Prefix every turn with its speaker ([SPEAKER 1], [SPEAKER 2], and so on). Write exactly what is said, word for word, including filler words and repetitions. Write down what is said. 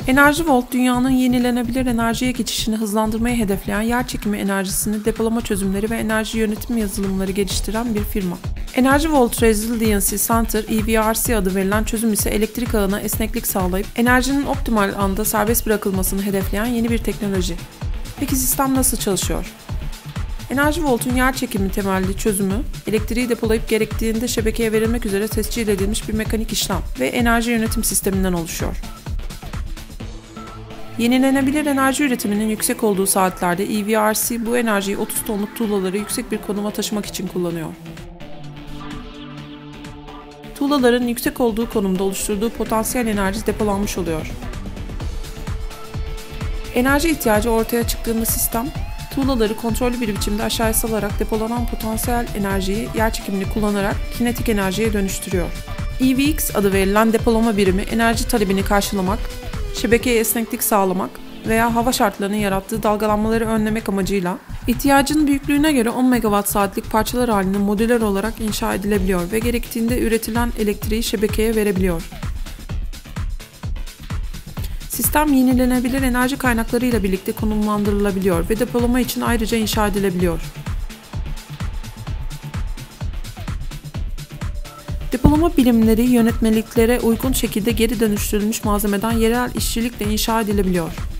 [SPEAKER 1] Enerji Vault, dünyanın yenilenebilir enerjiye geçişini hızlandırmayı hedefleyen yerçekimi enerjisini depolama çözümleri ve enerji yönetimi yazılımları geliştiren bir firma. Energy Vault Resiliency Center, E V R C adı verilen çözüm ise elektrik ağına esneklik sağlayıp enerjinin optimal anda serbest bırakılmasını hedefleyen yeni bir teknoloji. Peki sistem nasıl çalışıyor? Energy Vault'un yerçekimi temelli çözümü, elektriği depolayıp gerektiğinde şebekeye verilmek üzere tescil edilmiş bir mekanik işlem ve enerji yönetim sisteminden oluşuyor. Yenilenebilir enerji üretiminin yüksek olduğu saatlerde E V R C bu enerjiyi otuz tonluk tuğlaları yüksek bir konuma taşımak için kullanıyor. Tuğlaların yüksek olduğu konumda oluşturduğu potansiyel enerji depolanmış oluyor. Enerji ihtiyacı ortaya çıktığında sistem, tuğlaları kontrollü bir biçimde aşağıya salarak depolanan potansiyel enerjiyi yerçekimini kullanarak kinetik enerjiye dönüştürüyor. E V X adı verilen depolama birimi enerji talebini karşılamak, şebekeye esneklik sağlamak veya hava şartlarının yarattığı dalgalanmaları önlemek amacıyla ihtiyacın büyüklüğüne göre on megawatt saatlik parçalar halinde modüler olarak inşa edilebiliyor ve gerektiğinde üretilen elektriği şebekeye verebiliyor. Sistem yenilenebilir enerji kaynaklarıyla birlikte konumlandırılabiliyor ve depolama için ayrıca inşa edilebiliyor. Depolama birimleri yönetmeliklere uygun şekilde geri dönüştürülmüş malzemeden yerel işçilikle inşa edilebiliyor.